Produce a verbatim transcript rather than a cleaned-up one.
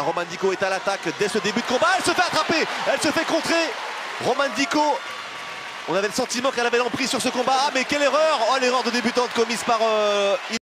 Roman Dico est à l'attaque dès ce début de combat. Elle se fait attraper, elle se fait contrer. Roman Dico, on avait le sentiment qu'elle avait l'emprise sur ce combat. Ah, mais quelle erreur! Oh, l'erreur de débutante commise par... Euh...